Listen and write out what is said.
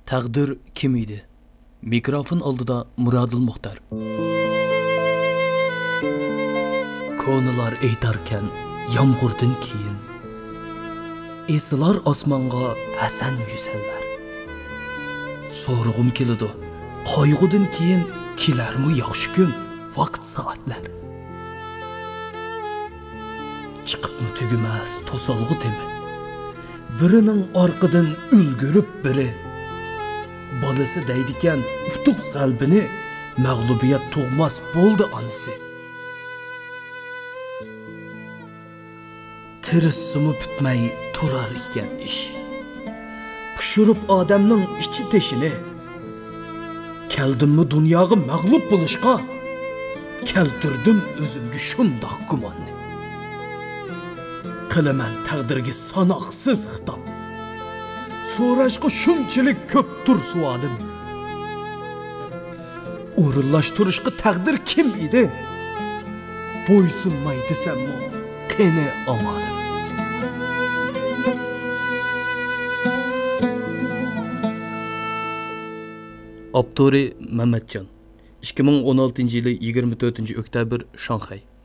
Taqdir kim edi? Mikrofon oldida Muradil Muxtar. Ko'nilar aytarkan yomg'irdan keyin eslar osmonga hasan yusallar. So'rg'um keladi. Qayg'udan keyin kelarmi yaxshi kun, vaqt soatlar. Chiqibmi tugumas to'solg'i temi. Birining orqadan ulgurib biri bolasi deydikan utuq qalbini mag'lubiyat tug'mas bo'ldi onasi. Tirissimi bitmay turar ekan ish. Pishirib odamning ichi teshini. Keldimmi dunyoga mag'lub bo'lishqa? Keltirdim o'zimga shundoq gumonni. Qilaman taqdirga sanoqsiz xitob. So'rashqa shunchalik ko'pdir savolim. O'rinlashtirishqa taqdir kim edi? Bo'ysunmay desammi, qani omolim. Abduri Mehmetcan 2016 yılı 24 oktyabr Şanghay